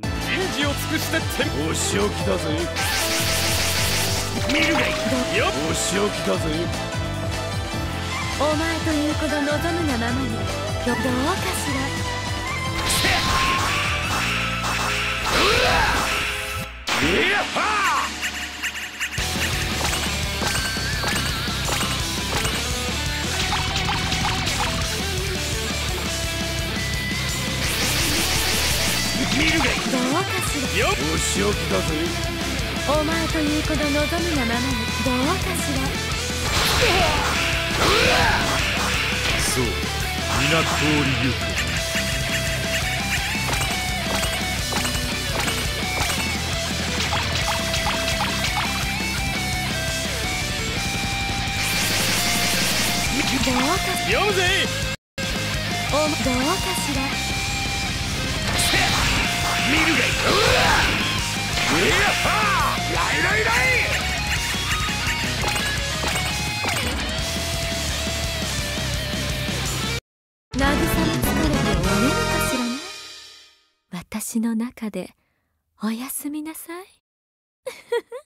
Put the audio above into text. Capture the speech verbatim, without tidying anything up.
人事を尽くしてってお仕置きだぜ。見るがいいよ。お仕置きだぜ。 お前という子が望むがままに。どうかしら。 いやは見るがいい。 どうかしら。 よお仕置きだぜ。 お前という子が望むがままに。どうかしら。 そう、皆通りゆく。 どうかし読むぜ。 おどうかしら。 見るがいい。いやはライライライ。 慰め疲れておねるかしらね。私の中でおやすみなさい。